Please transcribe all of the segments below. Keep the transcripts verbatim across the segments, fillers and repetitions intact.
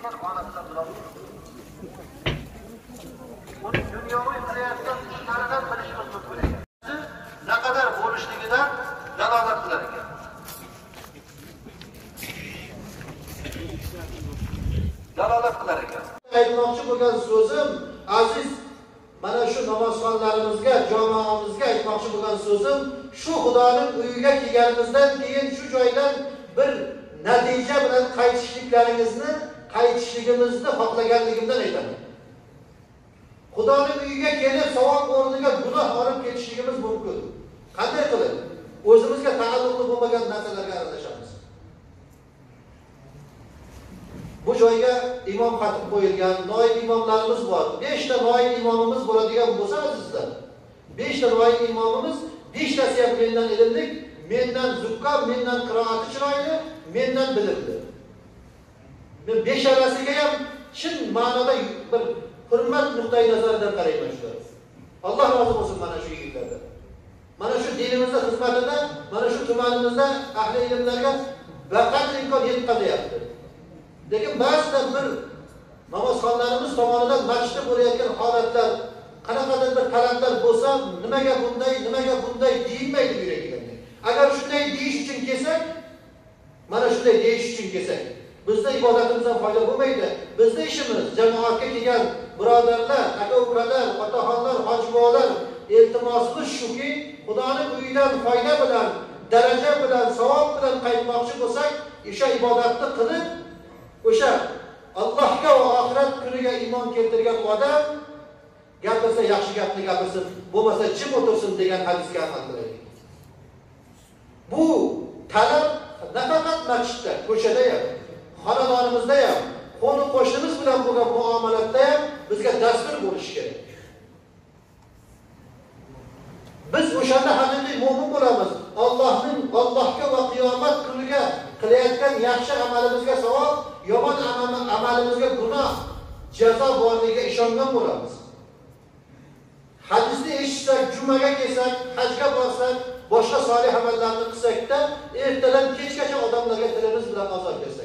yetiştirgan holatda turadi. Uning dunyoviy qilayotgan ishlaridan bilishimiz mumkin ekan. Ne kadar bo'lishligidan dalolat qilar ekan. Dalolat qilar ekan. Aytmoqchi bo'lgan so'zim aziz mana shu namozxonlarimizga, jamoamizga aytmoqchi bo'lgan so'zim shu Xudoning uyiga kelganimizdan keyin shu joydan bir natija bilan qaytishliklaringizni, qaytishligimizni xohlaganligimdan aytaman. Xudoning uyiga kelib savob o'rniga gunoh olib ketishligimiz mumkin. Qanday qilib? O'zimizga taalluqli bo'lmagan narsalarga aralashamiz. Bu joyga imom xatib qo'yilgan, noib imomlarimiz bor. besh ta noib imomimiz bo'ladigan bo'lsa azizlar, besh ta noib imomimiz, besh tasi ham mendan ilmli, mendan zukkom, mendan qiroati chiroyli, mendan bilimli. Men beshalasiga ham chin ma'noda bir hurmat nuqtai nazaridan qarayman shular. Alloh rozi bo'lsin mana shu yigitlardan. Mana shu dinimizda xizmatida, mana shu tumanimizda ahli ilmlarga vaqt imkon yetkazayapti. Lekin ba'zida bir namozxonlarimiz tomonidan masjidda bo'layotgan holatlar, qanaqadir bir talablar bo'lsa, nimaga bunday, nimaga bunday deyilmaydi yuragidan. Agar shunday deyish uchun kelsak, mana shunday deyish uchun kelsak, bizda ibodatimizdan foyda bo'lmaydi. Bizda ishimiz jamoatga kelgan birodarlar, aka-ukalar, otaxonlar, hojibolar iltimosimiz shuki, Xudoning uyidan foyda bilan, daraja bilan, savob bilan qaytmoqchi bo'lsak, o'sha ibodatni qilib, o'sha Allohga va oxirat kuniga iymon keltirgan odam gapirsa yaxshi gapni gapirsin, bo'lmasa jim o'tirsin degan hadisga amal qilaylik. Bu talab nafaqat masjidda, ko'chada ham, xonadonimizda ham, qo'ni qo'shnimiz bilan bo'lgan muomalatda ham bizga dastur bo'lishi kerak. Biz o'shanda haqiqiy mo'min bo'lamiz. Allohning Allohga va qiyomat kuniga qilayotgan yaxshi amalimizga savob, yomon amalimizga gunoh, jazo borligiga ishongan bo'lamiz. Hadisni eshitsak, jumaga kelsak, hajga borsak, boshqa solih amallarni qilsak-da, ertadan kechgacha odamlarga tilimiz bilan azob bersak.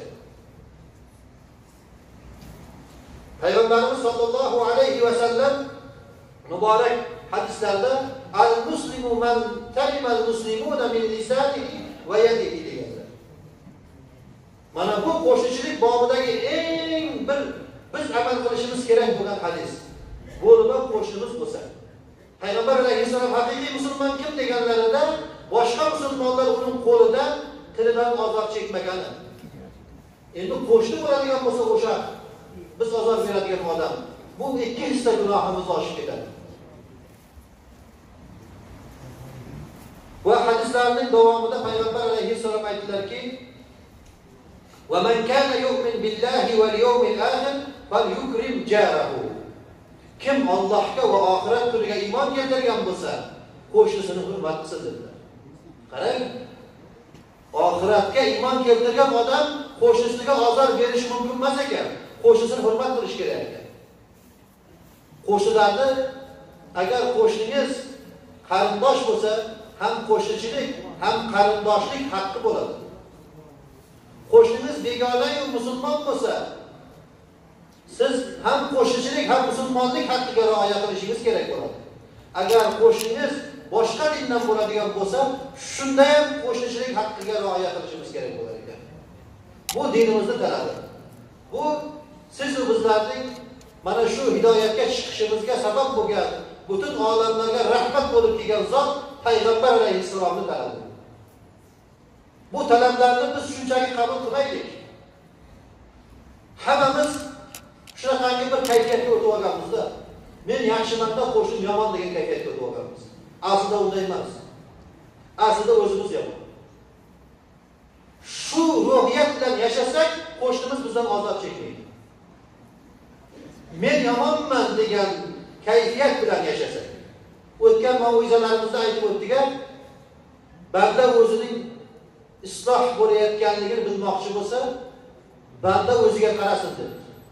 Payg'ambarimiz sollallohu alayhi va sallam muborak hadislarda al-muslimu man talima al-muslimuna min lisanihi va yadihi deganlar. Mana bu qo'shnichilik bobidagi eng bir biz amal qilishimiz kerak bo'lgan hadis. Bo'lib qo'shnimiz bo'lsa, Payg'ambar alayhissalom haqiqiy musulmon kim deganlarida boshqa musulmonlar uning qo'lidan, tilidan azob chekmagani. Endi qo'shni bo'ladigan bo'lsa o'sha biz azob beradigan odam, bu ikki hissa gunohimiz oshib ketadi. Va hadislarning davomida Payg'ambar alayhissalom aytdilarki: "Va man kana yu'min billahi wal yawmil akhir falyukrim jarahu." Kim Allohga va oxirat kuniga iymon keltirgan bo'lsa, qo'shnisini hurmat qilsin dedilar. Qarang, oxiratga iymon keltirgan odam qo'shnisiga ozor berish mumkin emas ekan, qo'shnisini hurmat qilish kerak ekan. Qo'shnilarni agar qo'shningiz qarindosh bo'lsa, ham qo'shnichilik, ham qarindoshlik haqqi bo'ladi. Qo'shniniz begona-yu musulmon bo'lsa, siz ham qo'shnichilik, ham musulmonlik haqqiga rioya qilishingiz kerak bo'ladi. Agar qo'shningiz boshqa dindan bo'ladigan bo'lsa, shunda ham qo'shnichilik haqqiga rioya qilishimiz kerak bo'lar ekan. Bu dinimizning talabi. Bu siz va bizlarning mana shu hidoyatga chiqishimizga sabab bo'lgan, butun olamlarga rahmat bo'lib kelgan zot Payg'ambar alayhissalomning talabi. Bu talablarni biz shunchaki qabul qilmaylik. Hammamiz shunaqangi bir kayfiyatga o'tib olganmizda, men yaxshimanda qo'shnim yomon degan kayfiyatga o'tib olganmiz. Aslida unday emas. Aslida o'zimiz yomon. Shu ruhiyat bilan yashasak, qo'shnimiz bizdan azob chekmaydi. Men yomonman degan kayfiyat bilan yashasak. O'tgan mavizalarimizda aytib o'tdik-a, banda o'zining isloh bo'layotganligini bilmoqchi bo'lsa, banda o'ziga qarasin dedi.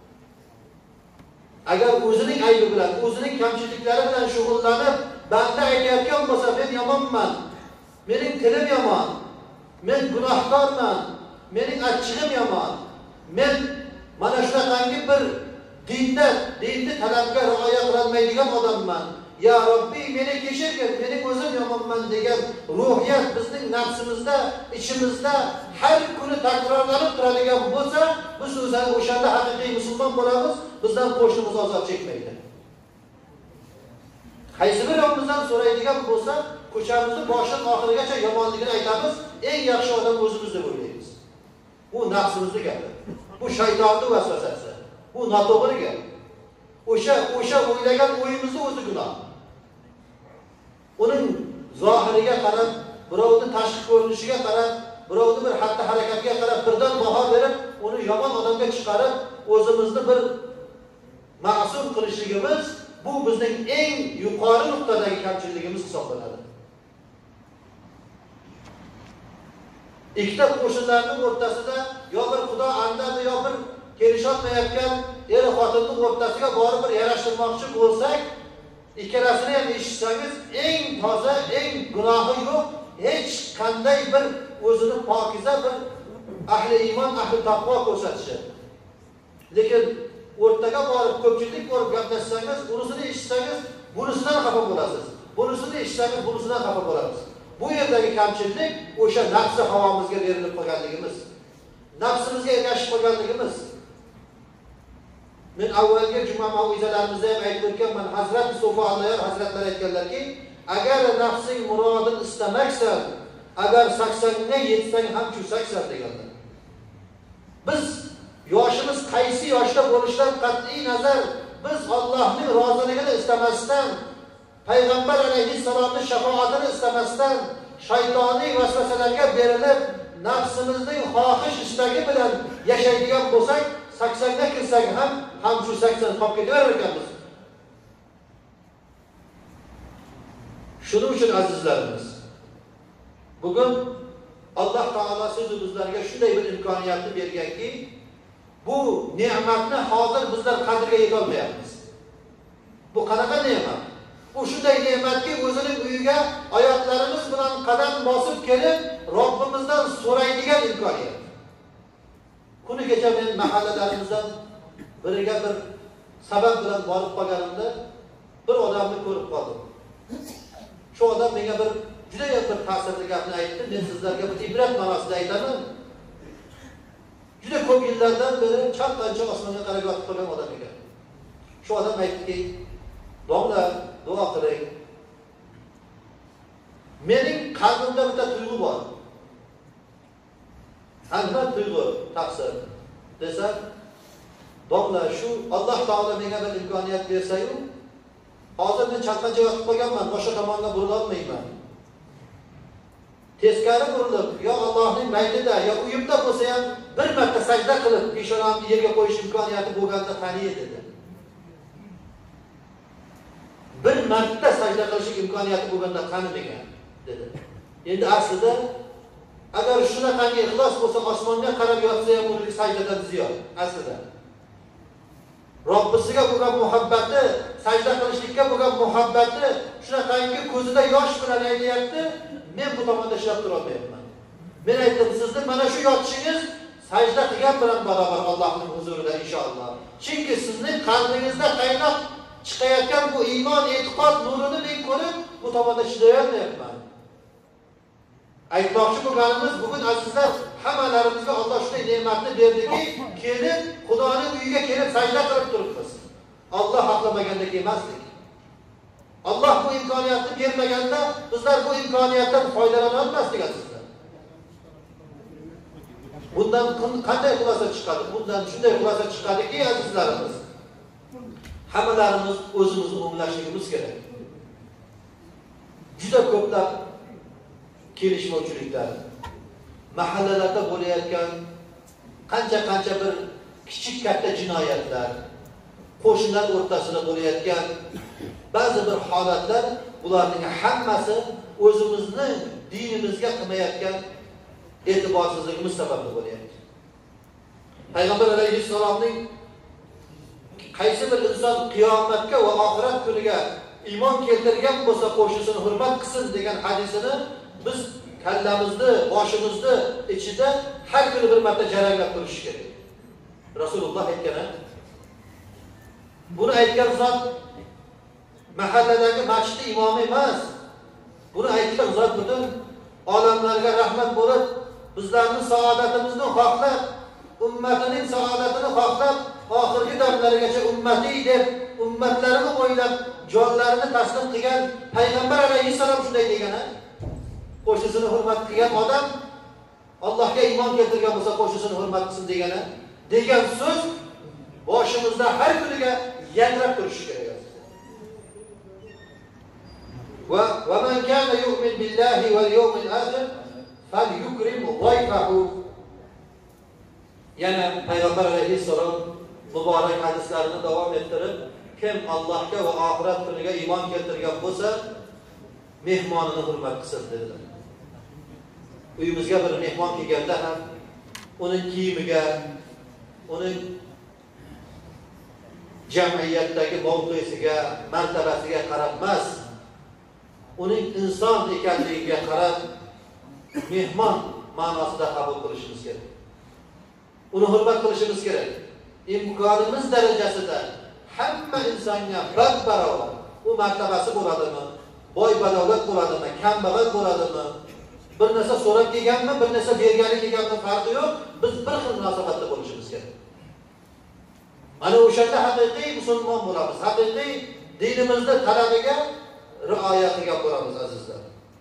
Agar o'zining aybi bilan, o'zining kamchiliklari bilan shug'ullanib, banda aytayotgan bo'lsa, men yomonman, mening tilim yomon, men gunohkorman, mening achchig'im yomon, men Mana shunaqangi bir dinda, dinni talabga rioya qilolmaydigan odamman. Ya Robbi, meni kechirgin, mening o'zim yomonman degan ruhiyat bizning nafsimizda, ichimizda har kuni takrorlanib turadigan bo'lsa, biz o'zani o'shanda haqiqiy musulmon bo'lamiz, bizdan qo'shnimiz azob chekmaydi. Qaysi birimizdan so'raydigan bo'lsa, ko'chamizni boshidan oxirigacha yomonligini aytamiz, eng yaxshi odam o'zimiz deb o'ylaymiz. Bu nafsimizning gapi. Bu shaytonning vasvasasi. Bu noto'g'ri gap. O'sha o'sha o'ylagan o'yimizni o'zi gunoh. Uning zohiriga qarab, birovning tashqi ko'rinishiga qarab, birovning bir xatti harakatiga qarab birdan baho berib, uni yomon odamga chiqarib, o'zimizni bir ma'sum qilishligimiz bu bizning eng yuqori nuqtadagi kamchiligimiz hisoblanadi. Ikkita qo'shinlarning o'rtasida yo bir xudo andami yo bir kelisholmayotgan er xotinning o'rtasiga borib bir yarashtirmoqchi bo'lsak, ikkalasini ham eshitsangiz eng toza, eng gunohi yo'q, hech qanday bir o'zini pokiza bir ahli iymon, ahli taqvo ko'rsatishi. Lekin o'rtaga borib ko'pchilik borib gaplashsangiz, unisini eshitsangiz, bunisidan xafa bo'lasiz. Bunisini eshitsangiz, bunisidan xafa bo'lasiz. Bu yerdagi kamchilik o'sha nafsi havomizga berilib qolganligimiz, nafsimizga ergashib qolganligimiz. Men avvalgi juma mavizalarimizda ham aytib o'tganman, Hazrat Sofi Alloh Hazratlar aytganlarki, agar nafsing murodini istamaksan, agar saksonga yetsang ham chusaksan deganlar. Biz yoshimiz qaysi yoshda bo'lishidan qat'iy nazar, biz Allohning roziligini istamasdan, Payg'ambar alayhissalomning shafoatini istamasdan, shaytoniy vasvasalarga berilib, nafsimizning xohish istagi bilan yashaydigan bo'lsak, saksonga kirsak ham ham shu sakson qolib ketaverar ekanmiz. Shuning uchun azizlarimiz, bugun Alloh taolo siz-u bizlarga shunday bir imkoniyatni berganki, bu ne'matni hozir bizlar qadriga yeta olmayapmiz. Bu qanaqa ne'mat? Bu shunday ne'matki, o'zining uyiga oyoqlarimiz bilan qadam bosib kelib, Robbimizdan so'raydigan imkoniyat. Kuni kecha men mahallalarimizdan biriga bir sabab bilan borib qolganimda bir odamni ko'rib qoldim. Shu odam menga bir juda ham bir ta'sirli gapni aytdi. Men sizlarga bir ibrat ma'nosida aytaman. Juda ko'p yillardan beri chalqancha osmonga qarab yotib qolgan odam ekan. Shu odam aytdiki, "Domla, duo qiling. Mening qalbimda bitta tuyg'u bor. Qanday tuyg'u, taqsir desa, domla, shu Alloh taolo menga bir imkoniyat bersa-yu, hozir men chalqancha yotib qolganman, boshqa tomonga burila olmayman. Teskari burilib, yo Allohning maydida, yo uyimda bo'lsa ham bir marta sajda qilib, peshonamni yerga qo'yish imkoniyati bo'lganda qani dedi. Bir marta sajda qilish imkoniyati bo'lganda qani degan dedi. Endi aslida agar shunaqangi ixlos bo'lsa, osmonga qarab yotsa ham uni sajdadan ziyod aslida. Robbisiga bo'lgan muhabbati, sajda qilishlikka bo'lgan muhabbati shunaqangi ko'zida yosh bilan aytayapti, men bu tomonda ishlab tura olmayapman. Men aytdim, sizning mana shu yotishingiz sajda qilgan bilan barobar Allohning huzurida inshaalloh. Chunki sizning qalbingizda qaynoq chiqayotgan bu iymon, e'tiqod nurini men ko'rib, bu tomonda ishlayolmayapman. Aytmoqchi bo'lganimiz, bugun azizlar, hammalarimizga Alloh shunday ne'matni berdiki, kelib Xudoning uyiga kelib sajda qilib turibmiz. Alloh xohlamagandak emasdik. Alloh bu imkoniyatni bermaganda bizlar bu imkoniyatdan foydalana olmasdik azizlar. Bundan qanday xulosa chiqadi? Bundan shunday xulosa chiqadiki, azizlarimiz, hammalarimiz o'zimizni o'nglashligimiz kerak. Juda ko'plab kelishmovchiliklar, mahallalarda bo'layotgan qancha-qancha bir kichik katta jinoyatlar, qo'shnilar o'rtasida bo'layotgan ba'zi bir holatlar, bularning hammasi o'zimizni dinimizga qilmayotgan e'tiborsizligimiz sababli bo'lyapti. Payg'ambar alayhissalomning qaysi bir inson qiyomatga va oxirat kuniga iymon keltirgan bo'lsa, qo'shnisini hurmat qilsin degan hadisini biz kallamizni, boshimizni ichida har kuni bir marta jaranglab turish kerak. Rasululloh aytgan. Buni aytgan zot mahalladagi masjid imomi emas. Buni aytgan zot butun olamlarga rahmat bo'lib, bizlarning saodatimizni xohlab, ummatining saodatini xohlab, oxirgi damlarigacha ummatiy deb ummatlarini o'ylab jonlarini taslim qilgan payg'ambar alayhissalom shunday degan. Qo'shnisini hurmat qilgan odam Allohga iymon keltirgan bo'lsa qo'shnisini hurmat qilsin degani degan so'z boshimizda har kuniga yangrab turishi kerak. Va va man kana yu'min billahi wal yawmil akhir falyukrim dhayfahu. Yana payg'ambar alayhissalom muborak hadislarini davom ettirib, kim Allohga va oxirat kuniga iymon keltirgan bo'lsa, mehmonini hurmat qilsin dedilar. Uyimizga bir mehmon kelganda ham uning kiyimiga, uning jamiyatdagi mavqesiga, martabasiga qarab emas, uning inson ekanligiga qarab mehmon ma'nosida qabul qilishimiz kerak. Uni hurmat qilishimiz kerak. Imkonimiz darajasida hamma insonga barobar u martabasi bo'ladimi, boy badavlat bo'ladimi, kambag'al bo'ladimi, bir narsa so'rab kelganmi, bir narsa bergani kelganmi farqi yo'q, biz bir xil munosabatda bo'lishimiz kerak. Ana o'shanda haqiqiy musulmon bo'lamiz, haqiqiy dinimizda talabiga rioya qilgan bo'lamiz azizlar.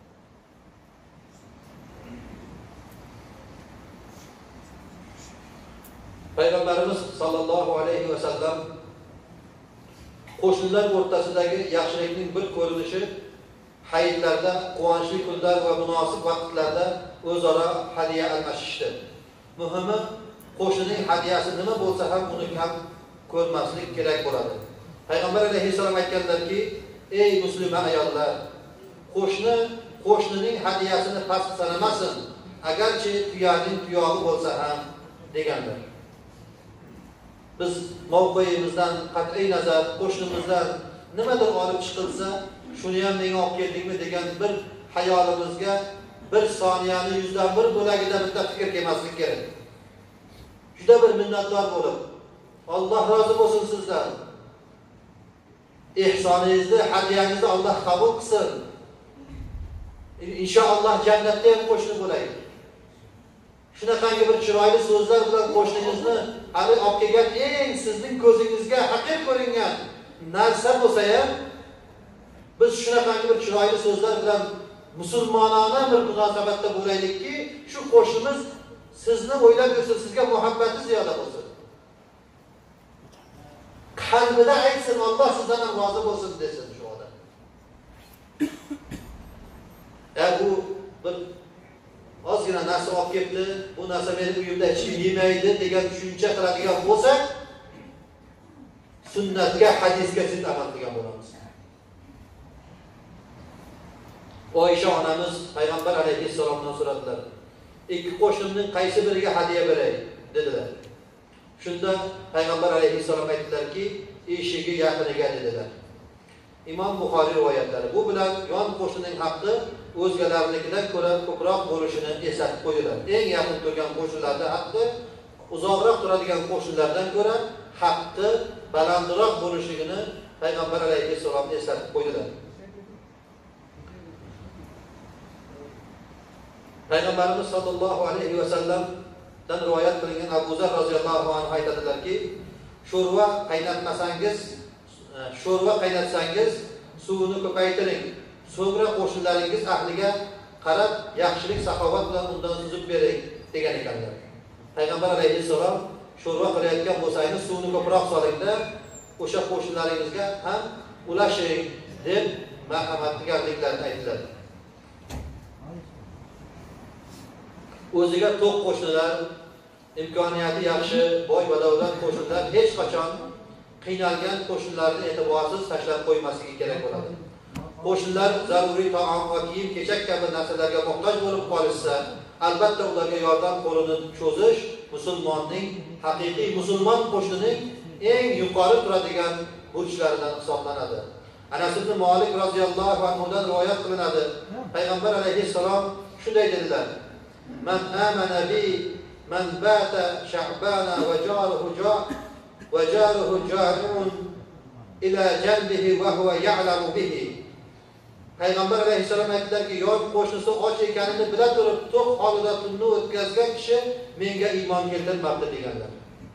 Payg'ambarimiz sollallohu alayhi va sallam qo'shnilar o'rtasidagi yaxshilikning bir ko'rinishi hayitlarda, quvonchli kunlar va munosib vaqtlarda o'zaro hadiya almashishdi. Muhimi qo'shnining hadiyasi nima bo'lsa ham uni ham ko'rmaslik kerak bo'ladi. Payg'ambar alayhissalom aytganlarki, ey musulmon ayollar, qo'shni qo'shnining hadiyasini past sanamasin, agarchi tuyaning tuyog'i bo'lsa ham deganlar. Biz mavqeyimizdan qat'iy nazar qo'shnimizdan nimadir olib chiqilsa, shuni ham menga olib keldingmi degan bir hayolimizga bir soniyani yuzdan bir bo'lagida bitta fikr kelmaslik kerak. Juda bir minnatdor bo'lib, Alloh rozi bo'lsin sizdan. Ihsoningizni, hadiyangizni Alloh qabul qilsin. Inshaalloh jannatda ham qo'shni bo'laylik. Shunaqangi bir chiroyli so'zlar bilan qo'shningizni hali olib kelgan eng sizning ko'zingizga haqir ko'ringan narsa bo'lsa ham, biz shunaqangi bir chiroyli so'zlar bilan musulmonona bir munosabatda bo'laylikki, shu qo'shnimiz sizni o'ylab yursin, sizga muhabbati ziyoda bo'lsin. Qalbida aytsin, Alloh sizdan ham rozi bo'lsin desin shu odam. Ya bu bir ozgina narsa olib keldi, bu narsa meni uyimda hech kim yemaydi degan tushuncha qiladigan bo'lsak, sunnatga, hadisga zid amal qilgan bo'lamiz. Oysha onamiz payg'ambar alayhissalomdan so'radilar. Ikki qo'shnimning qaysi biriga hadiya beray dedilar. Shunda payg'ambar alayhissalom aytdilarki, eshigi yaqiniga dedilar. Imom Buxoriy rivoyatlari. Bu bilan yon qo'shnining haqqi o'zgalarnikidan ko'ra ko'proq bo'lishini eslatib qo'ydilar. Eng yaqin turgan qo'shnilarning haqqi uzoqroq turadigan qo'shnilardan ko'ra haqqi balandroq bo'lishligini payg'ambar alayhissalom eslatib qo'ydilar. Payg'ambarimiz sollallohu alayhi va sallamdan rivoyat qilingan Abu Zar roziyallohu anhu aytadilarki, sho'rva qaynatmasangiz, sho'rva qaynatsangiz suvini ko'paytiring. So'ngra qo'shnilaringiz ahliga qarab yaxshilik saxovat bilan undan suzib bering degan ekanlar. Payg'ambar alayhissalom sho'rva qilayotgan bo'lsangiz suvni ko'proq solingda, o'sha qo'shnilaringizga ham ulashing deb marhamat qilganliklarini aytdilar. O'ziga to'q qo'shnilar, imkoniyati yaxshi, boy badavlat qo'shnilar hech qachon qiynalgan qo'shnilarni e'tiborsiz tashlab qo'ymasligi kerak bo'ladi. Qo'shnilar zaruriy taom va kiyim-kechak kabi narsalarga muhtoj bo'lib qolishsa, albatta ularga yordam qo'lini cho'zish musulmonning, haqiqiy musulmon qo'shnining eng yuqori turadigan burchlaridan hisoblanadi. Anas ibn Malik roziyallohu anhu dan rivoyat qilinadi. Payg'ambar alayhissalom shunday dedilar: "Man amana bi men bata sha'bana ve jaruhu ja ve jaruhu jari'un ila janbihi ve huve ya'lamu bihi. Payg'ambar alayhissalom aytdilarki, yo'q qo'shnisi och ekanini bila turib, to'q holida tunni o'tkazgan kishi menga iymon keltirmabdi deganlar.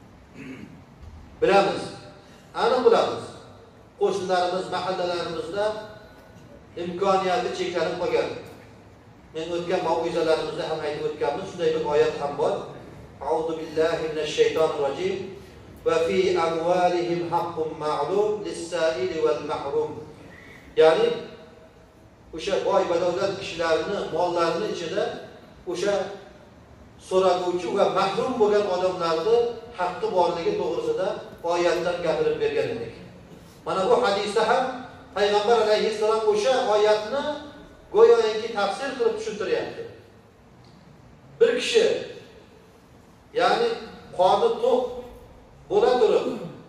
Bilamiz, aniq bilamiz. Qo'shnilarimiz mahallalarimizda imkoniyati cheklanib qolgan. Men o'tgan mav'izalarimizda ham aytib o'tganmiz, shunday bir oyat ham bor. A'udhu billahi minash shaytonir rojim. Va fi amwalihim haqqun ma'lum lis-sa'ili wal mahrum. Ya'ni o'sha boy badavlat kishilarning mollarini ichida o'sha so'raguvchi va mahrum bo'lgan odamlarning haqqi borligi to'g'risida oyatdan gapirib bergan edik. Mana bu hadisda ham Payg'ambar alayhissalom o'sha oyatni go'yoki tafsir qilib tushuntiryapti. Bir kishi ya'ni qorni to'q bo'la turib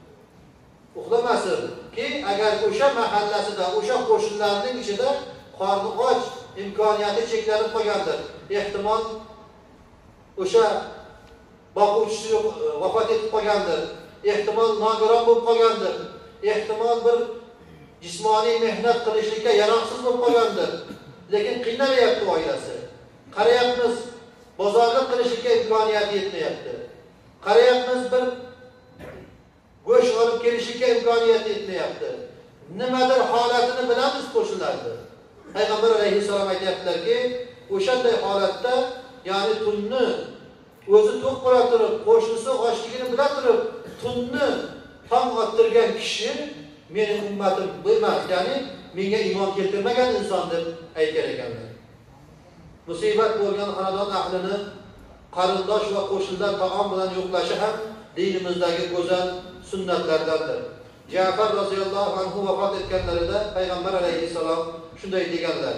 uxlamasin ki agar o'sha mahallasida, o'sha qo'shnilarning ichida qorni och, imkoniyati cheklanib qolgandir. Ehtimol o'sha boquvchisi vafot etib qolgandir. Ehtimol nogiron bo'lib qolgandir. Ehtimol bir jismoniy mehnat qilishlikka yaroqsiz bo'lib qolgandir. Lekin qiynalyapti oilasi. Qarayapmiz, bozorlik qilishlikka imkoniyati yetmayapti. Qarayapmiz, bir go'sht olib kelishlikka imkoniyati yetmayapti. Nimadir holatini bilamiz qo'shnilarni. Payg'ambar alayhissalom aytayaptilarki, o'shanday holatda, ya'ni tunni o'zi to'q bo'la turib, qo'shnisi ochligini bila turib, tunni tong ottirgan kishi mening ummatim emas, ya'ni menga iymon keltirmagan inson deb aytgan ekanlar. Musibat bo'lgan xonadon ahlini qarindosh va qo'shnilar taom bilan yo'qlashi ham dinimizdagi go'zal sunnatlardandir. Ja'far roziyallohu anhu vafot etganlarida Payg'ambar alayhissalom shunday deganlar: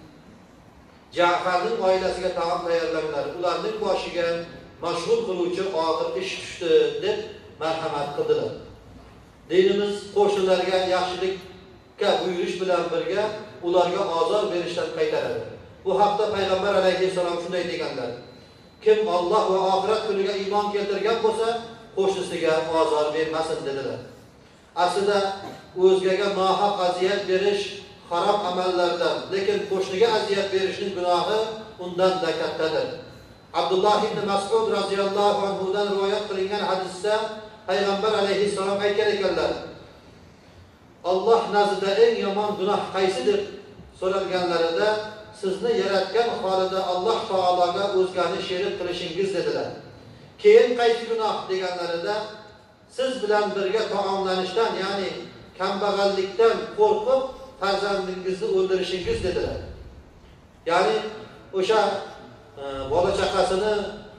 Ja'farning oilasiga taom tayyorlanglar, ularning boshiga mashg'ul qiluvchi og'ir ish tushdi deb marhamat qildilar. Dinimiz qo'shnilarga yaxshilikka buyurish bilan birga ularga ozor berishdan qaytaradi. Bu haqda Payg'ambar alayhissalom shunday deganlar: Kim Alloh va oxirat kuniga iymon keltirgan bo'lsa, qo'shnisiga ozor bermasin dedilar. Aslida o'zgaga nohaq aziyat berish harom amallardan, lekin qo'shniga aziyat berishning gunohi undan da kattadir. Abdullah ibn Mas'ud roziyallohu anhu dan rivoyat qilingan hadisda Payg'ambar alayhissalom aytgan ekanlar: Alloh nazdida eng yomon gunoh qaysi deb so'ralganlarida, sizni yaratgan holida Alloh taologa o'zgani sherik qilishingiz dedilar. Keyin qaysi gunoh deganlarida, siz bilan birga taomlanishdan, ya'ni kambag'allikdan qo'rqib farzandingizni o'ldirishingiz dedilar. Ya'ni o'sha e, bola chaqasini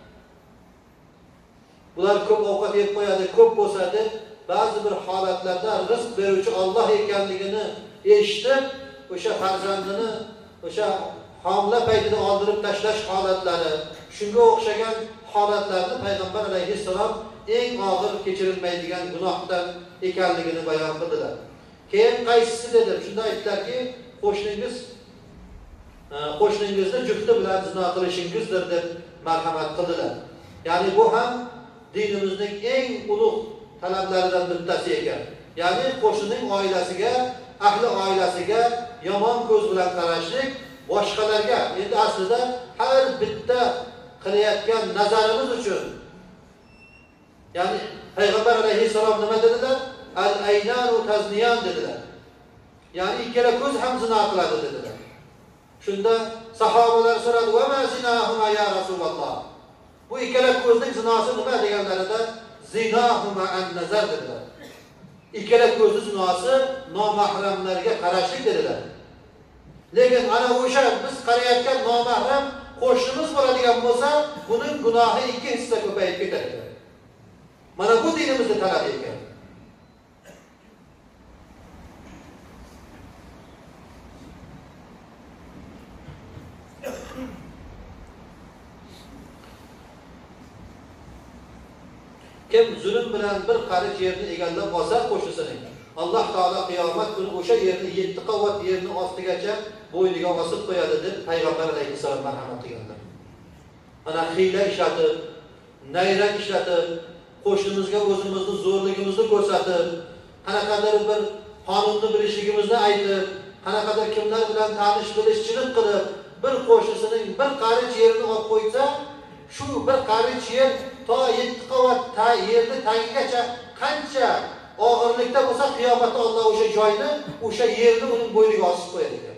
bular ko'p ovqat yeb qo'yadi, ko'p bo'lsa deb ba'zi bir holatlarda rizq beruvchi Alloh ekanligini eshitib, o'sha farzandini o'sha homila paytida oldirib tashlash holatlari, shunga o'xshagan holatlarni Payg'ambar alayhissalom eng og'ir kechirilmaydigan gunohdan ekanligini bayon qildilar. Keyin qaysisi dedi? Shunda aytdilarki, qo'shningiz qo'shningizni jufti bilan zino qilishingizdir deb marhamat qildilar. Ya'ni bu ham dinimizning eng ulug' talablaridan bittasi ekan. Ya'ni qo'shnining oilasiga, ahli oilasiga yomon ko'z bilan qarashlik, boshqalarga, endi aslida har bitta qilayotgan nazarimiz uchun, ya'ni Payg'ambar alayhissalom nima dedilar? Al-aynanu tazniyan dedilar. Ya'ni ikkala ko'z ham zino qiladi dedilar. Shunda sahobalar so'radi: "Va ma zinahuma ya Rasululloh?" Bu ikkala ko'zning zinosi nima deganlarida, zinahuma an-nazar dedilar. Ikkala ko'zning zinosi nomahramlarga qarashlik dedilar. Lekin ana o'sha biz qarayotgan nomahram qo'shnimiz bo'ladigan bo'lsa, buning gunohi ikki hissa ko'payib ketadi. Mana bu dinimizning talabi ekan. Kim zulm bilan bir qarich yerni egallab olsa qo'shnisining, Alloh taolo qiyomat kuni o'sha yerni yetti qavat yerni ostigacha bo'yniga osib qo'yadi deb Payg'ambar alayhissalom marhamat qilganlar. Mana hiyla ishlatib, nayrak ishlatib, qo'shnimizga o'zimizni zo'rligimizni ko'rsatib, qanaqadir bir qonunni bilishligimizni aytib, qanaqadir kimlar bilan tanish bilishchilik qilib, bir qo'shnisining bir qarich yerini olib qo'ysa, shu bir qarich yer to yetti qavat ta yerni tagigacha qancha og'irlikda bo'lsa, qiyomatda Alloh o'sha joyni, o'sha yerni uning bo'yniga osib qo'yadi ekan.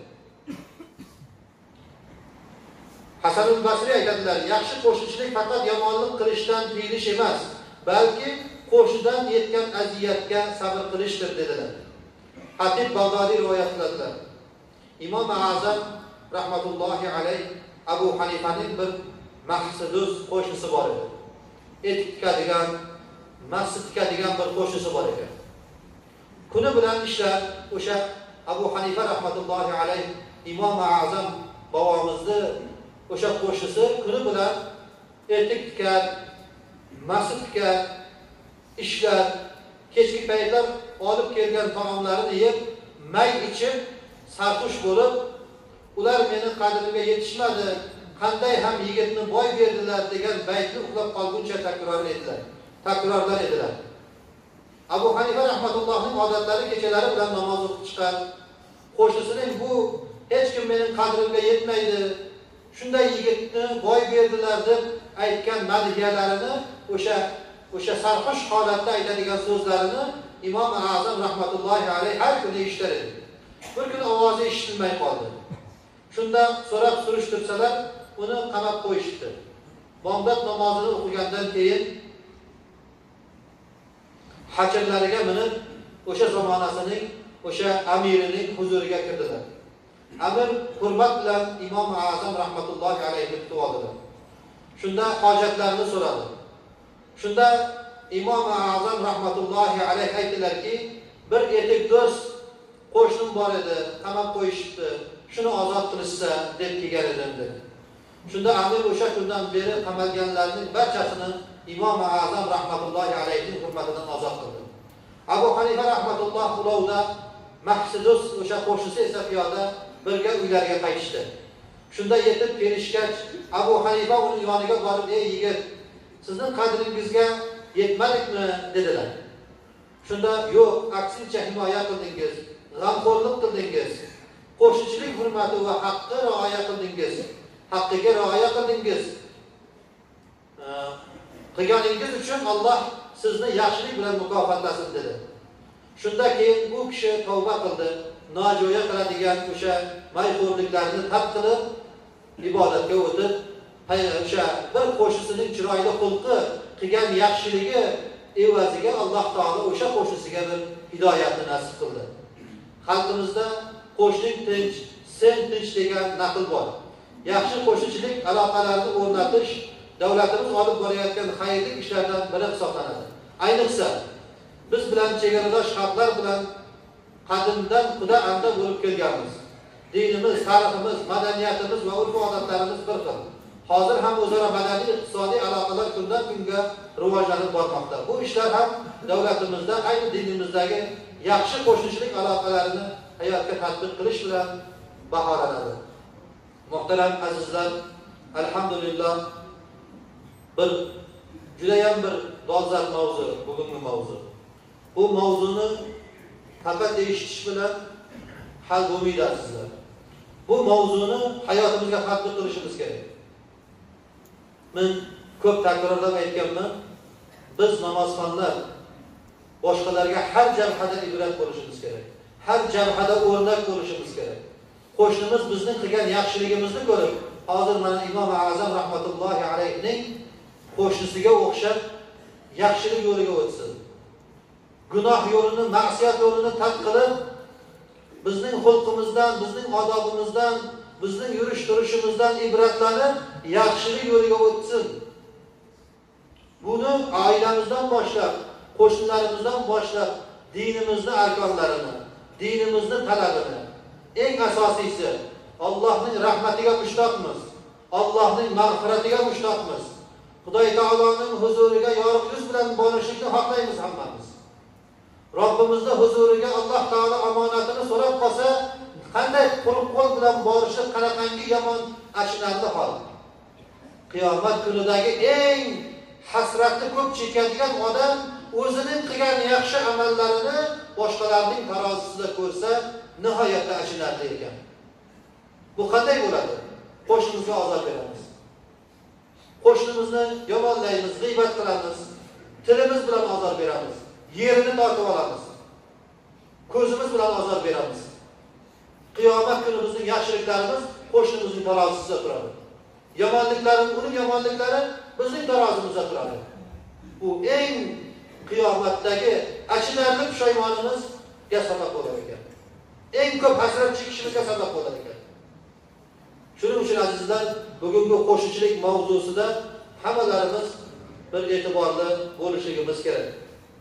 Hasan al-Basri aytadilar, yaxshi qo'shnichilik faqat yomonlik qilishdan tiyilish emas, balki qo'shnidan yetgan aziyatga sabr qilishdir dedilar. Hatib Bag'dodiy rivoyat qiladilar. Imom A'zam rahmatullohi alayh Abu Hanifaning bir mahsidus qo'shnisi bor edi. Etik tikadigan, masjid tikadigan bir qo'shnisi bor ekan. Kuni bilan ishlab o'sha Abu Hanifa rahmatullohi alayh Imom A'zam bobomizni o'sha qo'shnisi kuni bilan etik tikar, masjid tikar, ishlar, kechki paytlar olib kelgan taomlarini yeb, may ichib, sarxush bo'lib, ular meni qadrimga yetishmadi, qanday ham yigitni boy berdilar degan baytni uxlab qolguncha takror edilar. Takrorlar edilar. Abu Hanifa rahmatullohning odatlari kechalari bilan namoz o'qib chiqar. Qo'shnisining bu hech kim mening qadrimga yetmaydi, shunday yigitni boy berdilar deb aytgan madhiyalarini, o'sha o'sha sarxush holatda aytadigan so'zlarini Imom A'zam rahmatullohi alayh har kuni eshitar edi. Bir kun ovozi eshitilmay qoldi. Shunda so'rab surishtirsalar, uni qamab qo'yishdi. Bomdod namozini o'qigandan keyin hajirlariga minib, o'sha zamonasining, o'sha amirining huzuriga kirdilar. Amir hurmat bilan Imom A'zam rahmatullohi alayhi kutib oldilar. Shunda hojatlarini so'radi. Shunda Imom A'zam rahmatullohi alayhi aytdilarki, bir etik do'st qo'shnim bor edi, qamab qo'yishibdi. Shuni ozod qilishsa deb kelgan edim dedi. Shunda Amir o'sha kundan beri qamalganlarning barchasini Imom A'zam rahmatullohi alayhining hurmatidan ozod qildi. Abu Hanifa rahmatulloh ulovda, Mahsidus o'sha qo'shnisi esa piyoda birga uylariga qaytishdi. Shunda yetib kelishgach, Abu Hanifa uning yoniga borib, "Ey yigit, sizning qadringizga yetmadikmi?" dedilar. Shunda, "Yo'q, aksincha himoya qildingiz, g'amxo'rlik qildingiz, qo'shnichilik hurmati va haqqi rioya qildingiz, haqqiga rioya qildingiz. Qilganingiz uchun Alloh sizni yaxshilik bilan mukofotlasin" dedi. Shunda keyin bu kishi tavba qildi, nojo'ya qiladigan o'sha mayxo'rliklarni tark qilib, ibodatga o'tib, o'sha bir qo'shnisining chiroyli xulqi, qilgan yaxshiligi evaziga Alloh taolo o'sha qo'shnisiga bir hidoyatni nasib qildi. Xalqimizda qo'shning tinch, sen tinch degan naql bor. Yaxshi qo'shnichilik aloqalarini o'rnatish davlatimiz olib borayotgan xayrli ishlardan biri hisoblanadi. Ayniqsa biz bilan chegaradosh xalqlar bilan qadimdan xudo anda bo'lib kelganmiz. Dinimiz, tariximiz, madaniyatimiz va urf-odatlarimiz bir xil. Hozir ham o'zaro madaniy iqtisodiy aloqalar kundan kunga rivojlanib bormoqda. Bu ishlar ham davlatimizda ayni dinimizdagi yaxshi qo'shnichilik aloqalarini hayotga tatbiq qilish bilan baholanadi. Muhtaram azizlar, alhamdulillah bir juda ham bir dolzarb mavzu bugungi mavzu. Bu mavzuni faqat eshitish bilan hal bo'lmaydi azizlar. Bu mavzuni hayotimizga tatbiq qilishimiz kerak. Men ko'p takrorlab aytganman, biz namozxonlar boshqalarga har jabhada ibrat bo'lishimiz kerak. Har jabhada o'rnak bo'lishimiz kerak. Qo'shnimiz bizning qilgan yaxshiligimizni ko'rib, hozir mana Imom A'zam rahmatullohi alayhining qo'shnisiga o'xshab yaxshilik yo'liga o'tsin. Gunoh yo'lini, ma'siyat yo'lini tark qilib, bizning xulqimizdan, bizning odobimizdan, bizning yurish turishimizdan ibratlanib, yaxshilik yo'liga o'tsin. Buni oilamizdan boshlab, qo'shnilarimizdan boshlab dinimizning arkonlarini, dinimizning talabini, eng asosiysi Allohning rahmatiga mushtoqmiz. Allohning mag'firatiga mushtoqmiz. Xudo taoloning huzuriga yorug' yuz bilan borishni xohlaymiz hammamiz. Robbimizning huzuriga Alloh taolo omonatini so'rab qolsa, qanday quruq qo'l bilan borishi qanaqangi yomon achinarli hol. Qiyomat kunidagi eng hasratni ko'p chekadigan odam o'zining qilgan yaxshi amallarini boshqalarning tarozisida ko'rsa nihoyatda achinarli ekan. Bu qanday bo'ladi? Qo'shnimizga ozor beramiz. Qo'shnimizni yomonlaymiz, g'iybat qilamiz, tilimiz bilan ozor beramiz, yerini tortib olamiz, ko'zimiz bilan ozor beramiz. Qiyomat kuni bizning yaxshiliklarimiz qo'shnimizning tarozisida turadi. Yomonliklarimiz, uning yomonliklari bizning tarozimizda turadi. Bu eng qiyomatdagi achinarli pushaymonimizga sabab bo'lar ekan. Eng ko'p hasrat chekishimizga sabab bo'lar ekan. Shuning uchun azizlar, bugungi qo'shnichilik mavzusida hammalarimiz bir e'tiborli bo'lishimiz kerak.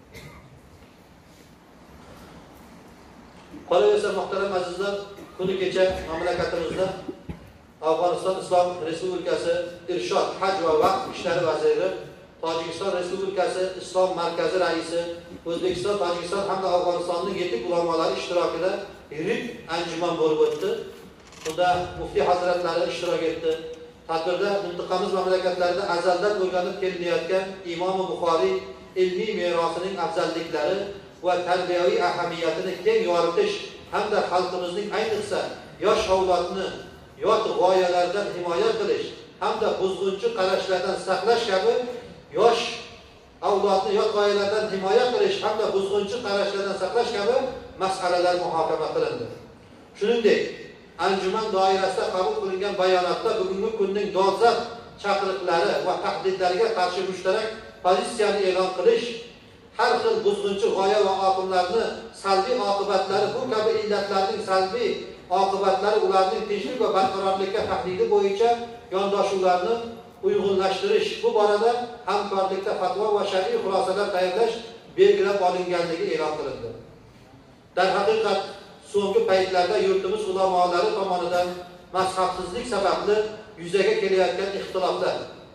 Qolaversa, muhtaram azizlar, kuni kecha mamlakatimizda Afg'oniston Islom Respublikasi Irshod, Haj va Vaqf ishlari vaziri, Tojikiston Respublikasi Islom markazi raisi, O'zbekiston, Tojikiston hamda Afg'onistonning yetuk ulamolari ishtirokida yirik anjuman bo'lib o'tdi. Bunda muftiy hazratlari ishtirok etdi. Tadbirda mintaqamiz mamlakatlarida azaldan o'rganib kelinayotgan Imom Buxoriy ilmiy merosining afzalliklari va tarbiyaviy ahamiyatini keng yoritish hamda xalqimizning ayniqsa yosh avlodni yot g'oyalardan himoya qilish hamda buzg'unchi qarashlardan saqlash kabi yosh avlodni yot g'oyalardan himoya qilish hamda buzg'unchi qarashlardan saqlash kabi masalalar muhokama qilindi. Shuningdek, anjuman doirasida qabul qilingan bayonotda bugungi kunning dolzarb chaqiriqlari va tahdidlariga qarshi mushtarak pozitsiyani e'lon qilish, har xil buzg'unchi g'oya va oqimlarni salbiy oqibatlari, bu kabi illatlarning salbiy oqibatlari ularning tinchlik va barqarorlikka tahdidi bo'yicha yondoshuvlarni uyg'unlashtirish, bu borada hamkorlikda fatvo va shar'iy xulosalar tayyorlash belgilab olinganligi e'lon qilindi. Darhaqiqat, so'nggi paytlarda yurtimiz ulamolari tomonidan mazhabsizlik sababli yuzaga kelayotgan ixtiloflar,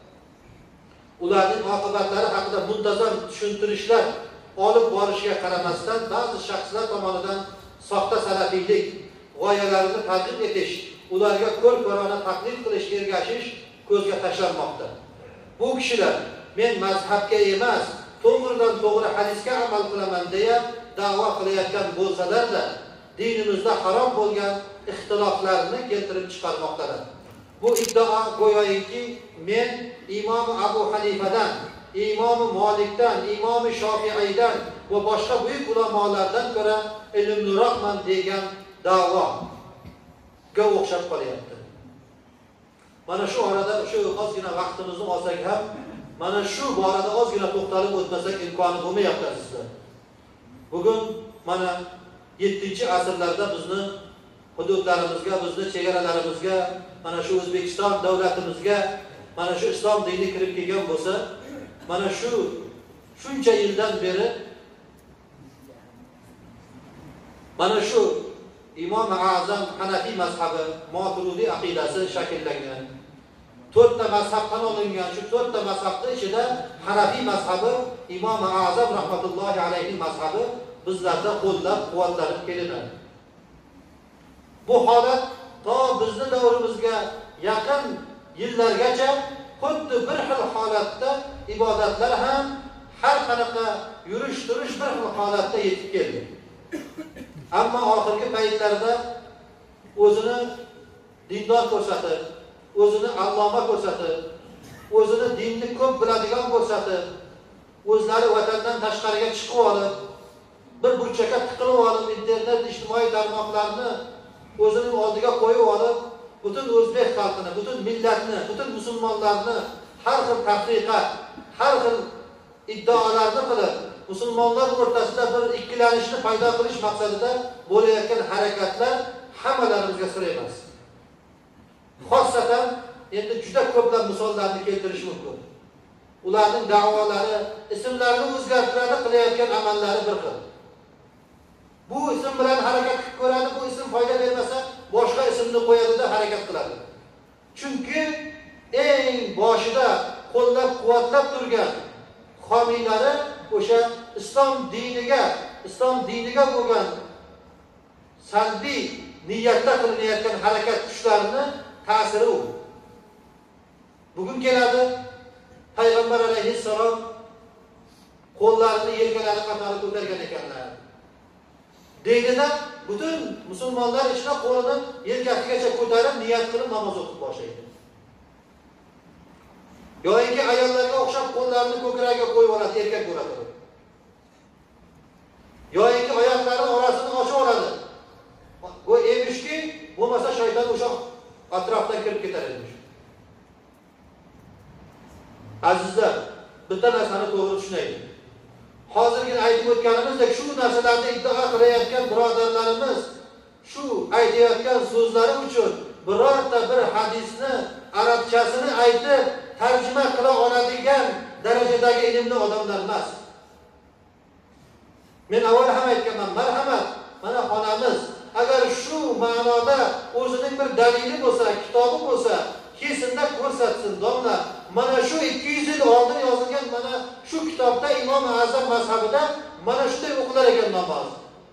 ularning oqibatlari haqida muntazam tushuntirishlar olib borishga qaramasdan ba'zi shaxslar tomonidan soxta salafiylik g'oyalarini tadqiq etish, ularga ko'r-ko'rona taqlid qilishga ergashish ko'zga tashlanmoqda. Bu kishilar men mazhabga emas, to'g'ridan to'g'ri hadisga amal qilaman deya da'vo qilayotgan bo'lsalar-da, dinimizda harom bo'lgan ixtiloflarni keltirib chiqarmoqdalar. Bu iddao go'yoki men Imom Abu Hanifadan, Imom Malikdan, Imom Shofi'iydan va boshqa buyuk ulamolardan ko'ra ilmliroqman degan da'voga o'xshab qolyapti. Mana shu orada shu ozgina vaqtimizni olsak ham, mana shu borada ozgina to'xtalib o'tmasak imkoni bo'lmayapti sizlar. Bugun mana yettinchi asrlarda bizni hududlarimizga, bizni chegaralarimizga, mana shu O'zbekiston davlatimizga, mana shu islom dini kirib kelgan bo'lsa, mana shu shuncha yildan beri mana shu Imom A'zam Hanafiy mazhabi, Maturidi aqidasi shakllangan. to'rtta mazhabdan olingan shu to'rtta mazhabning ichida Hanafiy mazhabi, Imom A'zam rahmatullohi alayhi mazhabi bizlarda qo'llab quvvatlanib kelinadi. Bu holat to bizning davrimizga yaqin yillargacha xuddi bir xil holatda ibodatlar ham har qanaqa yurish-turish bir xil holatda yetib keldi. Ammo oxirgi paytlarda o'zini dindor ko'rsatib, o'zini alloma ko'rsatib, o'zini dinni ko'p biladigan ko'rsatib, o'zlari vatandan tashqariga chiqib olib, bir burchakka tiqilib olib, internet, ijtimoiy tarmoqlarni o'zining oldiga qo'yib olib, butun o'zbek xalqini, butun millatni, butun musulmonlarni har xil tafriqat, har xil iddaolarni qilib, musulmonlar o'rtasida bir ikkilanishni paydo qilish maqsadida bo'layotgan harakatlar hammalarimizga sir emas. Xossatan endi juda ko'plab misollarni keltirish mumkin. Ularning da'volari, ismlarini o'zgartiradi, qilayotgan amallari bir xil. Bu ism bilan harakat qilib ko'radi, bu ism foyda bermasa, boshqa ismni qo'yadi-da harakat qiladi. Chunki eng boshida qo'llab-quvvatlab turgan homiylari o'sha islom diniga, islom diniga bo'lgan salbiy niyatda qilinayotgan harakat kuchlarini ta'siri u. Bugun keladi, Payg'ambar alayhissalom qo'llarini yelkalari qatori ko'targan ekanlar. Dinida butun musulmonlar ichida qo'lini yelkasigacha ko'tarib niyat qilib namoz o'qib boshlaydi. Yo'inki ayollarga o'xshab qo'llarini ko'kragiga qo'yib oladi, erkak bo'ladi. Yo'inki oyoqlarini orasini ochib oladi. Bu emishki, bo'lmasa shayton o'sha atrofdan kirib ketar emish. Azizlar, bitta narsani to'g'ri tushunaylik. Hozirgi aytib o'tganimizdek shu narsalarni iddao qilayotgan birodarlarimiz shu aytayotgan so'zlari uchun birorta bir hadisni arabchasini aytib tarjima qila oladigan darajadagi ilmli odamlar emas. Men avval ham aytganman, marhamat, mana xonamiz agar shu ma'noda o'zining bir dalili bo'lsa, kitobi bo'lsa, kesinda ko'rsatsin domla. Mana shu ikki yuz yil oldin yozilgan mana shu kitobda Imom Azam mazhabida mana shunday o'qilar ekan namoz.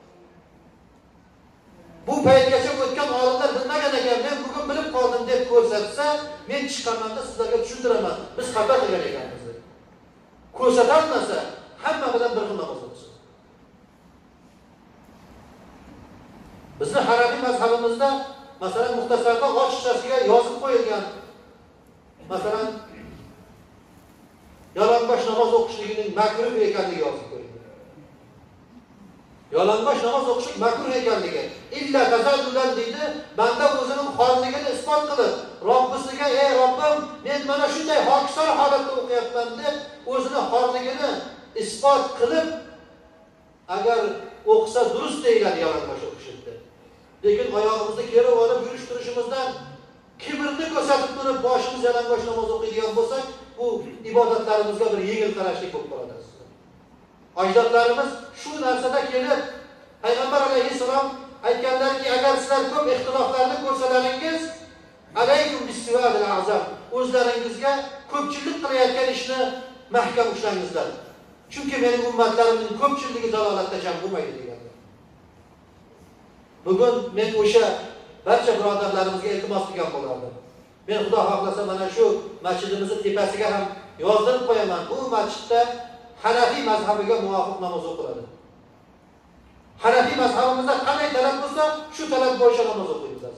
Bu paytgacha o'tgan olimlar bilmagan ekan, men bugun bilib qoldim deb ko'rsatsa, men chiqamanda sizlarga tushuntiraman. Biz xato qilgan ekanmiz. Ko'rsatolmasa, hamma bilan bir xil namoz o'qisin. Bizning Hanafiy mazhabimizda masalan muxtasarda ochiqchasiga yozib qo'yilgan. Masalan, yalang'och namoz o'qishligining makruh ekanligi yozib qo'yilgan. Yalang'och namoz o'qish makruh ekanligi. Illa tazaddudan deydi, banda o'zining xorligini isbot qilib, Robbisiga, "Ey Robbim, men mana shunday hokisor holatda o'qiyapman" deb o'zining xorligini isbot qilib, agar o'qisa durust deyiladi yalang'och o'qishda. Lekin oyog'imizni kerib olib yurish turishimizdan kibrni ko'rsatib turib boshimiz yalang'och namoz o'qiydigan bo'lsak, bu ibodatlarimizga bir yengil qarashlik bo'lib qoladi. Ajdodlarimiz shu narsada kelib, Payg'ambar alayhissalom aytganlarki, agar sizlar ko'p ixtiloflarni ko'rsalaringiz, alaykum bis-siwadil a'zam, o'zlaringizga ko'pchilik qilayotgan ishni mahkam ushlangizlar. Chunki mening ummatlarimning ko'pchiligi dalolatda jam bo'lmaydi deganlar. Bugun men o'sha barcha birodarlarimizga iltimos qilgan bo'lardim. Men Xudo xohlasa mana shu masjidimizning tepasiga ham yozdirib qo'yaman. Bu masjidda Hanafiy mazhabiga muvofiq namoz o'qiladi. Hanafiy mazhabimizda qanday talab bo'lsa, shu talab bo'yicha namoz o'qiymiz.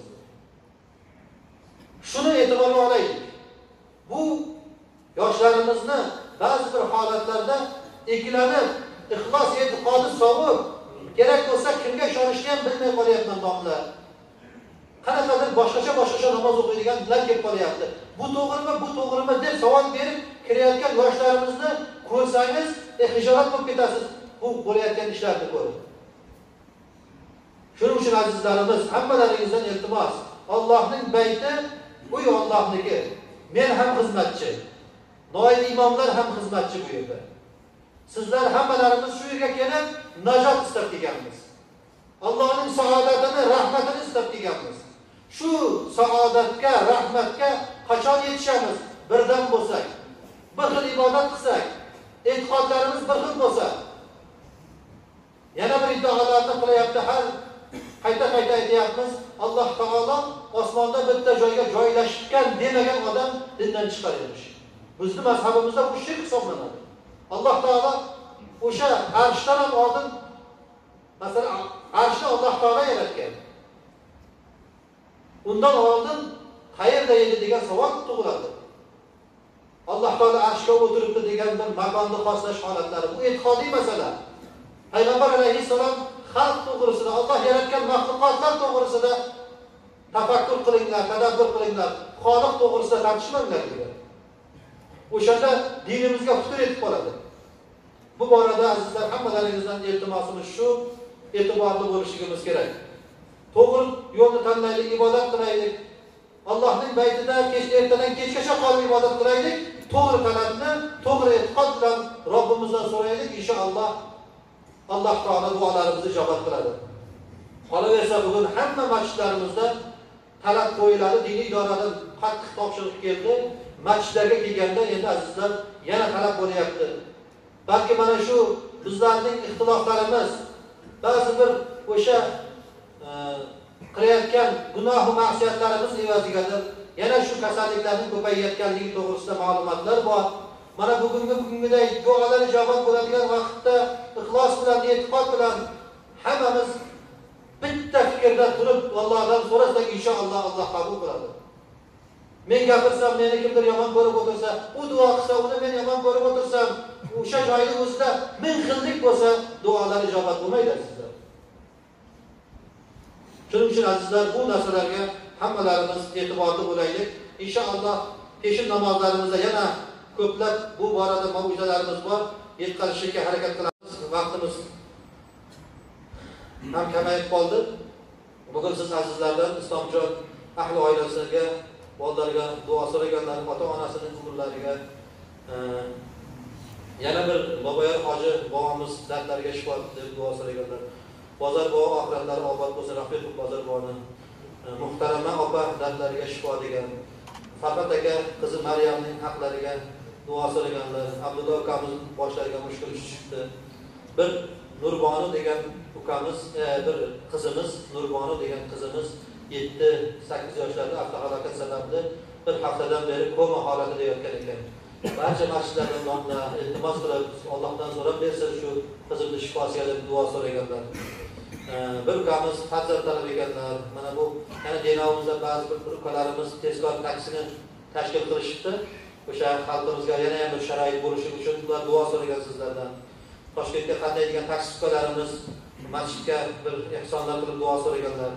Shuni e'tiborga olaylik. Bu yoshlarimizni ba'zi bir holatlarda ikkilanib, ixlos e'tiqodi sovib, kerak bo'lsa kimga ishonishni ham bilmay qolyapman domla. Qanaqadir boshqacha boshqacha namoz o'qiydigan bilan kelib qolyapti. Bu to'g'rimi, bu to'g'rimi deb savol berib kirayotgan yoshlarimizni ko'rsangiz, hijolat bo'lib ketasiz. Bu bo'layotgan ishlarni ko'rib. Shuning uchun azizlarimiz, hammalaringizdan iltimos, Allohning bayti bu Allohniki. Men ham xizmatchi. Noil imomlar ham xizmatchi bu yerda. Sizlar hammalarimiz shu yerga kelib najot istab kelganmiz. Allohning saodatini, rahmatini istab kelganmiz. Shu saodatga, rahmatga qachon yetishamiz? Birdan bo'lsak, bir xil ibodat qilsak, e'tiqodlarimiz bir xil bo'lsa. Yana bir iddaolarni qilyapti, har qayta-qayta aytyapmiz, Alloh taolo osmonda bitta joyga joylashgan demagan odam dindan chiqar emish. Bizning mazhabimizda bu shirk hisoblanadi. Alloh taolo o'sha arshdan ham oldin, masalan, arshni Alloh taolo yaratgan. Undan oldin qayerda edi degan savol tug'iladi. Alloh taolo arshga o'tiribdi degan bir makonni xoslash holatlari, bu e'tiqodiy masala. Payg'ambar alayhissalom xalq to'g'risida, Alloh yaratgan maxluqotlar to'g'risida tafakkur qilinglar, tadabbur qilinglar, Xoliq to'g'risida tartishmanglar dedi. O'shanda dinimizga putur etib qoladi. Bu borada azizlar, hammalaringizdan iltimosimiz shu, e'tiborli bo'lishimiz kerak. To'g'ri yo'lni tanlaylik, ibodat qilaylik. Allohning baytida kech ertadan kechgacha qolib ibodat qilaylik. To'g'ri talabni, to'g'ri e'tiqod bilan Robbimizdan so'raylik, inshaalloh Alloh taolo duolarimizni ijobat qiladi. Qolaversa bugun hamma masjidlarimizda talab qo'yiladi, diniy idoradan qattiq topshiriq keldi. Masjidlarga kelganda endi azizlar yana talab bo'lyapti. Balki mana shu bizlarning ixtiloflarimiz, ba'zi bir o'sha e, qilayotgan gunoh va ma'siyatlarimiz evazigadir. Yana shu kasalliklarning ko'payayotganligi to'g'risida ma'lumotlar bor. mana bugungi bugungiday duolar ijobat bo'ladigan vaqtda ixlos bilan, e'tiqod bilan hammamiz bitta fikrda turib Allohdan so'rasak, inshaalloh Alloh qabul qiladi. Men gapirsam, meni kimdir yomon ko'rib o'tirsa, u duo qilsa, uni men yomon ko'rib o'tirsam, o'sha joyning o'zida ming xillik bo'lsa, duolar ijobat bo'lmaydi sizlar. Shuning uchun azizlar, bu narsalarga hammalarimiz e'tiborli bo'laylik. Inshaalloh peshin namozlarimizda yana ko'plab bu borada ma'ruzalarimiz bor. Yetkazishga harakat qilamiz. Vaqtimiz ham kamayib qoldi. Bugun siz azizlardan Islomjon ahli oilasiga, bolalarga duo so'raganlar, ota-onasining umrlariga, yana bir Boboyor hoji bobomiz dardlariga shifo deb duo so'raganlar. Bozor bobo oxiratlari obod bo'lsin, Rafiqov Bozor boboni muhtarama opa dardlariga shifo degan. Farhod aka qizi Maryamning haqlariga duo so'raganlar. Abdulla ukamiz boshlariga mushkul tushibdi. Bir Nurbonu degan ukamiz, bir qizimiz, Nurbonu degan qizimiz yetti sakkiz yoshlarda avtohalokat sababli bir haftadan beri koma holatida yotgan ekan. Barcha masjidlardan nomda iltimos qilib, Allohdan so'rab bersa shu qizimni shifosiga deb duo so'raganlar. Bir ukamiz farzand talab ekanlar. Mana bu yana denovimizda ba'zi bir ukalarimiz tezkor taksini tashkil qilishibdi. O'sha xalqimizga yana ham bir sharoit bo'lishi uchun ular duo so'ragan sizlardan. Toshkentga qanday degan taksi ukalarimiz masjidga bir ehsonlar qilib duo so'raganlar.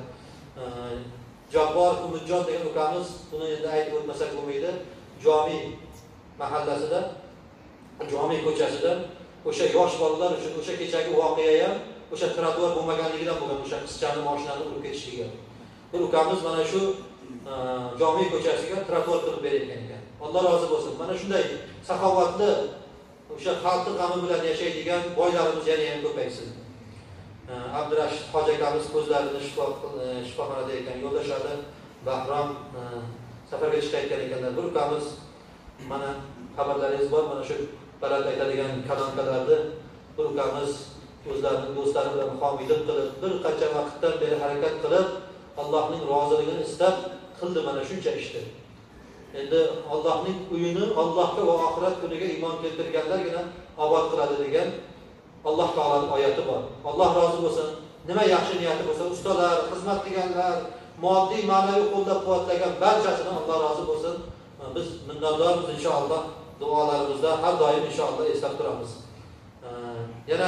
Jabbor Umidjon degan ukamiz, buni endi aytib o'tmasak bo'lmaydi. Jomi mahallasida, Jomi ko'chasida o'sha yosh bolalar uchun o'sha kechagi voqea ham o'sha trotuar bo'lmaganligidan bo'lgan, o'sha qizchani mashinani urib ketishligi. Bir ukamiz mana shu Jomi ko'chasiga trotuar qilib bergan ekan. Alloh rozi bo'lsin. Mana shunday saxovatli o'sha xalqni g'ami bilan yashaydigan boylarimiz yana ham ko'paysin. Abdurashid hoji akamiz ko'zlarini shifoxonada ekan, yo'ldoshadi. Bahrom safarga chiqayotgan ekanlar. Bir ukamiz mana xabarlaringiz bor, mana shu baland aytadigan kanonkalarni bir ukamiz o'zlarining do'stlari bilan homiylik qilib, bir qancha vaqtdan beri harakat qilib, Allohning roziligini istab qildi mana shuncha ishni. Endi Allohning uyini Allohga va oxirat kuniga iymon keltirganlargina obod qiladi degan Alloh taolaning oyati bor. Alloh rozi bo'lsin. Nima yaxshi niyati bo'lsa, ustalar, xizmat qilganlar, moddiy, ma'naviy qo'llab-quvvatlagan barchasini Alloh rozi bo'lsin. Biz minnatdormiz inshaalloh. Duolarimizda har doim inshaalloh eslab turamiz. Yana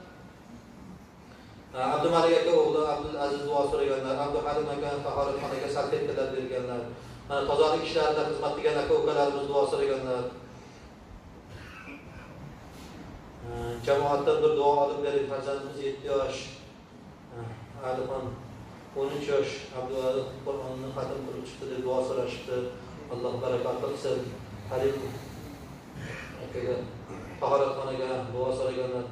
Abdumalik aka o'g'li Abdulaziz duo so'raganlar, Abduhalim aka tahoratxonaga salfetkalar berganlar. Mana tozalik ishlarida xizmat qilgan aka ukalarimiz duo so'raganlar. Jamoatdan bir duo olib bering, farzandimiz yetti yosh. Alixon o'n uch yosh, Abdulaziz Qur'onni xatm qilib chiqdi deb duo so'rashibdi. Alloh barakot qilsin. Halim akaga tahoratxonaga duo so'raganlar.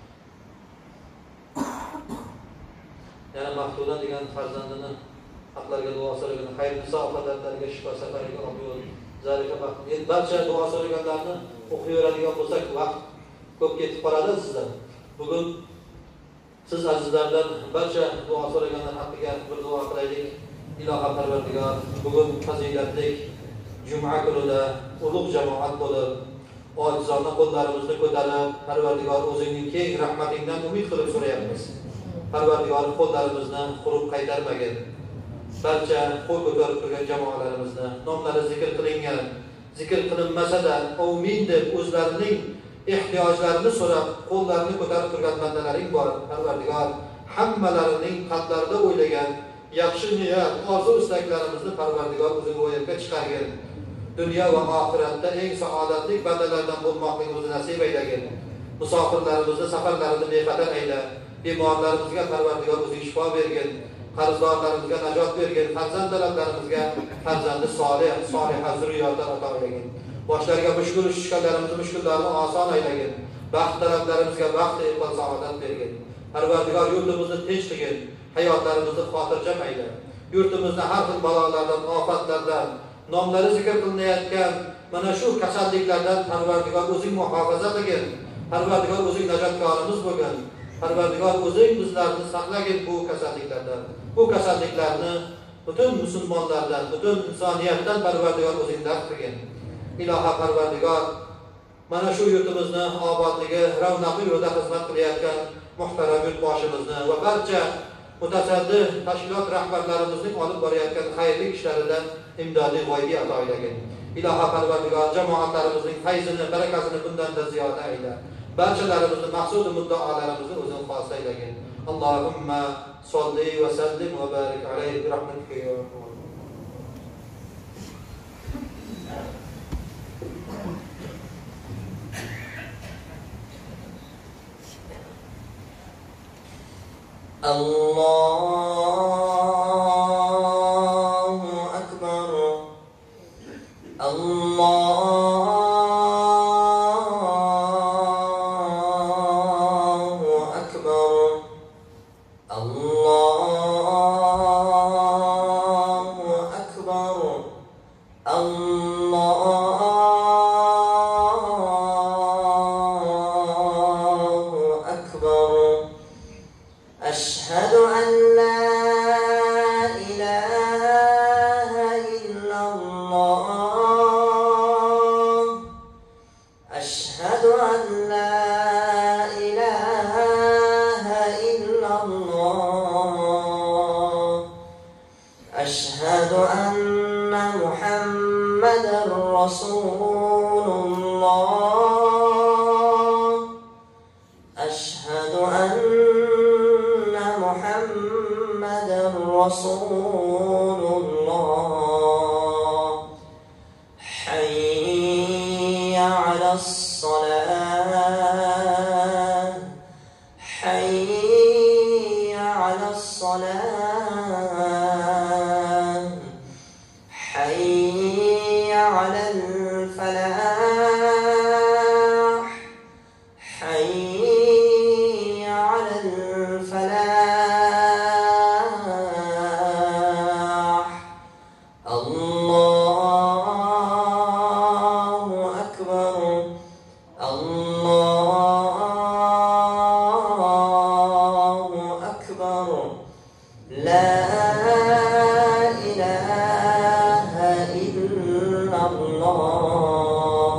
Yana Mahfuda degan farzandini haqlariga duo so'ragan, Xayrniso ofatlariga shifo safariga olib yo'l. Zarifa vaqt. Endi barcha duo so'raganlarni o'qiyaveradigan bo'lsak, vaqt ko'p ketib qoladi sizlar. Bugun siz azizlardan barcha duo so'raganlar haqqiga bir duo qilaylik. Iloha Parvardigor, bugun fazilatli juma kunida ulug' jamoat bo'lib, ojizona qo'llarimizni ko'tarib, Parvardigor o'zingning keng rahmatingdan umid qilib so'rayapmiz. Parvardigor qo'llarimizni qurib qaytarmagin. Barcha qo'l ko'tarib turgan jamoalarimizni nomlari zikr qilingan, zikr qilinmasa-da, amin deb o'zlarining ehtiyojlarini so'rab, qo'llarini ko'tarib turgan bandalaring bor. Parvardigor hammalarining qalblarida o'ylagan yaxshi niyat, orzu istaklarimizni Parvardigor o'zing ro'yobga chiqargin. Dunyo va oxiratda eng saodatli bandalardan bo'lmoqni o'zi nasib aylagin. Musofirlarimizni safarlarini bexatar ayla. Bemorlarimizga Parvardigor o'zing shifo bergin. Qarzdorlarimizga najot bergin. Farzand talablarimizga farzandi solih, soliha zurriyotlar ato aylagin. Boshlariga mushkul tushganlarimizni mushkullarini oson aylagin. Baxt talablarimizga baxt, iqbol, saodat bergin. Parvardigor yurtimizni tinch qilgin. Hayotlarimizni xotirjam ayla. Yurtimizni har xil balolardan, ofatlardan, nomlari zikr qilinayotgan mana shu kasalliklardan Parvardigor o'zing muhofaza qilgin. Parvardigor o'zing najotkorimiz bo'lgin. Parvardigor o'zing bizlarni saqlagin bu kasalliklardan. Bu kasalliklarni butun musulmonlardan, butun insoniyatdan Parvardigor o'zing daf qilgin. Iloha Parvardigor mana shu yurtimizni obodligi, ravnaqli yo'lda xizmat qilayotgan muhtaram yurtboshimizni va barcha mutasaddi tashkilot rahbarlarimizning olib borayotgan xayrli ishlarida imdodiy g'oyibiy ato aylagin. Iloha Parvardigor jamoatlarimizning fayzini, barakasini bundan-da ziyoda ayla. Barchalarimizni maqsud muddaolarimizni o'zing xos aylagin. Allohumma solli va sallim va barik alayhi bi rahmatika ya Rabbal Allahu akbar. Allahu akbar. Allahu akbar. Allahu akbar. أشهد أن لا إله إلا الله. أشهد أن لا إله إلا الله. أشهد أن محمدا رسول الله. أشهد أن محمد رسول الله. حي على الصلاة. حي على الصلاة. حي على الفلاح. حي على الفلاح. الله أكبر. الله أكبر. لا إله إلا الله.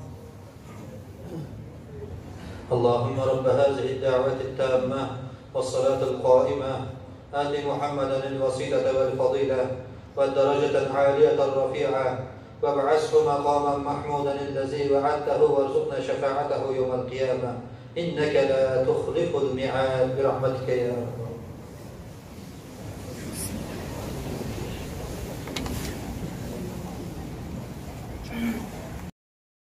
اللهم رب هذه الدعوة التامة والصلاة القائمة آت محمدا الوسيلة والفضيلة والدرجة العالية الرفيعة وابعثه مقاما محمودا الذي وعدته وارزقنا شفاعته يوم القيامة إنك لا تخلف الميعاد برحمتك يا رب.